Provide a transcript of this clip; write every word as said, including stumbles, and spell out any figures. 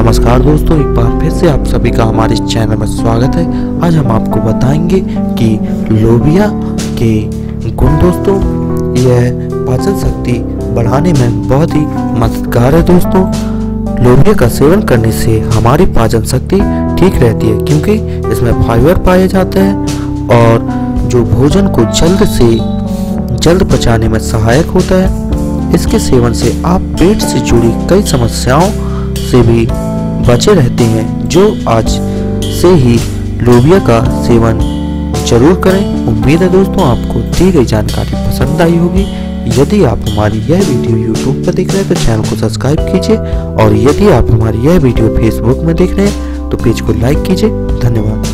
नमस्कार दोस्तों, एक बार फिर से आप सभी का हमारे इस चैनल में स्वागत है। आज हम आपको बताएंगे कि लोबिया के गुण दोस्तों, यह पाचन शक्ति बढ़ाने में बहुत ही मददगार है दोस्तों। लोबिया का सेवन करने से हमारी पाचन शक्ति ठीक रहती है, क्योंकि इसमें फाइबर पाए जाते हैं और जो भोजन को जल्द से जल्द पचाने में सहायक होता है। इसके सेवन से आप पेट से जुड़ी कई समस्याओं से भी बचे रहते हैं, जो आज से ही लोबिया का सेवन जरूर करें। उम्मीद है दोस्तों आपको दी गई जानकारी पसंद आई होगी। यदि आप हमारी यह वीडियो यूट्यूब पर देख रहे हैं तो चैनल को सब्सक्राइब कीजिए, और यदि आप हमारी यह वीडियो फेसबुक में देख रहे हैं तो पेज को लाइक कीजिए। धन्यवाद।